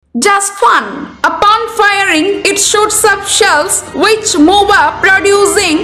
Just fun. Upon firing, it shoots up shells which move up, producing